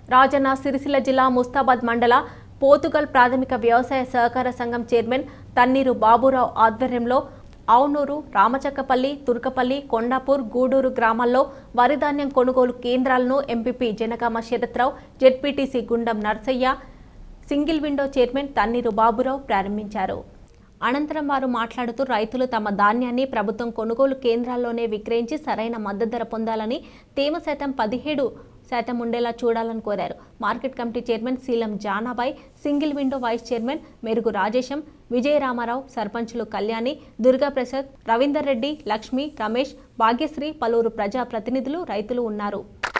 రాజన్న సిరిసిల్ల జిల్లా ముస్తాబాద్ మండల పోతుగల్ ప్రాథమిక వ్యవసాయ సహకార సంఘం చైర్మన్ తన్నీరు బాబురావు ఆధ్వర్యంలో ఆవునూరు, రామచక్కపల్లి, తుర్కపల్లి, కొండాపూర్, గూడూరు గ్రామాల్లో వరి ధాన్యం కొనుగోలు కేంద్రాలను MPP Janagama Sharath Rao, ZPTC Gundam Narsaiah, single window chairman Tanneeru Baburao ప్రారంభించారు. అనంతరం వారు మాట్లాడుతూ రైతులు తమ ధాన్యాన్ని ప్రభుత్వం కొనుగోలు కేంద్రాల్లోనే విక్రయించి సరైన మద్దతు ధర పొందాలని, తేమ శాతం 17% ఉండేలా చూడాలని కోరారు. Market committee chairman Sheelam Janabai, single window vice chairman Merugu Rajesham, Vijaya Rama Rao, సర్పంచులు కళ్యాణి, దుర్గాప్రసాద్, రవీందర్ రెడ్డి, లక్ష్మి, రమేష్, భాగ్యశ్రీ, పలువురు ప్రజా ప్రతినిధులు, రైతులు ఉన్నారు.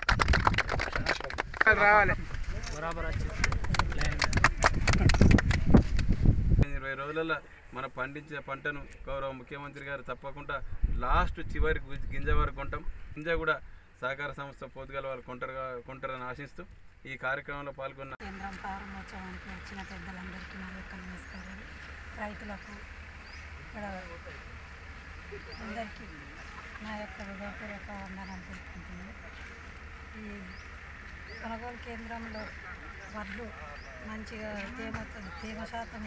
మన పండించే పంటను గౌరవ ముఖ్యమంత్రి గారు తప్పకుండా లాస్ట్ చివరి గింజ వరకు కొంటాం. గింజ కూడా సహకార సంస్థ పోతుగల వాళ్ళు కొంటారని ఆశిస్తూ ఈ కార్యక్రమంలో పాల్గొన్న కేంద్రం ప్రారంభోత్సవానికి వచ్చిన పెద్దలందరికీ నా యొక్క నమస్కారాలు. రైతులకు ఇక్కడ అందరికీ నా యొక్క హృదయపూర్వక వందనాలు తెలుపుకుంటున్నాను. ఈ కొనుగోలు కేంద్రంలో వడ్లు మంచిగా తేమ శాతం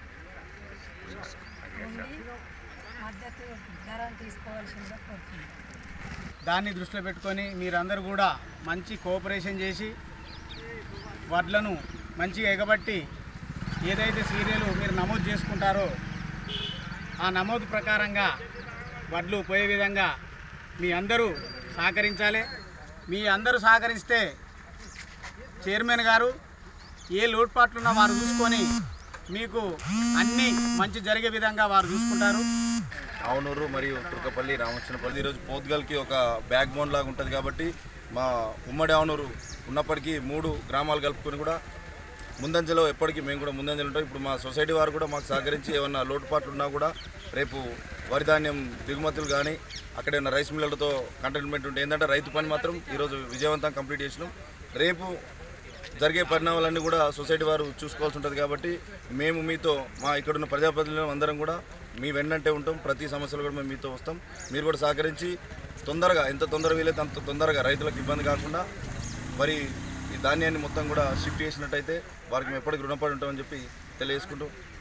ఉండి మద్దతు ధరను తీసుకోవాల్సిందిగా కోరుతున్నాను. దాన్ని దృష్టిలో పెట్టుకొని మీరందరూ కూడా మంచి కోఆపరేషన్ చేసి వడ్లను మంచిగా ఎగబట్టి ఏదైతే సీరియల్ మీరు నమోదు చేసుకుంటారో ఆ నమోదు ప్రకారంగా వడ్లు పోయే విధంగా మీ అందరూ సహకరించాలి. మీ అందరూ సహకరిస్తే చైర్మన్ గారు ఏ లోటుపాట్లున్నా వారు చూసుకొని మీకు అన్నీ మంచి జరిగే విధంగా వారు చూసుకుంటారు. ఆవునూరు మరియు తుర్కపల్లి, రామచన్నపల్లి ఈరోజు పోతుగల్కి ఒక బ్యాక్ బోన్ లాగా ఉంటుంది కాబట్టి మా ఉమ్మడి ఆవునూరు ఉన్నప్పటికీ 3 గ్రామాలు కలుపుకొని కూడా ముందంజలో ఎప్పటికీ మేము కూడా ముందంజలు ఉంటాం. ఇప్పుడు మా సొసైటీ వారు కూడా మాకు సహకరించి ఏమన్నా లోటుపాట్లు ఉన్నా కూడా రేపు వరి ధాన్యం దిగుమతులు కానీ అక్కడ ఉన్న రైస్ మిల్లర్లతో కంటైన్మెంట్ ఉంటే ఏంటంటే రైతు పని మాత్రం ఈరోజు విజయవంతంగా కంప్లీట్ చేసినాం. రేపు జరిగే పరిణామాలన్నీ కూడా సొసైటీ వారు చూసుకోవాల్సి ఉంటుంది కాబట్టి మేము మీతో మా ఇక్కడున్న ప్రజాప్రతినిధులు అందరం కూడా మీ వెన్నంటే ఉంటాం. ప్రతి సమస్యలు కూడా మేము మీతో వస్తాం. మీరు కూడా సహకరించి తొందరగా ఎంత తొందరగా వీలైతే అంత తొందరగా రైతులకు ఇబ్బంది కాకుండా మరి ఈ ధాన్యాన్ని మొత్తం కూడా షిఫ్ట్ చేసినట్టయితే వారికి మేము ఎప్పటికీ రుణపడి ఉంటామని చెప్పి తెలియజేసుకుంటూ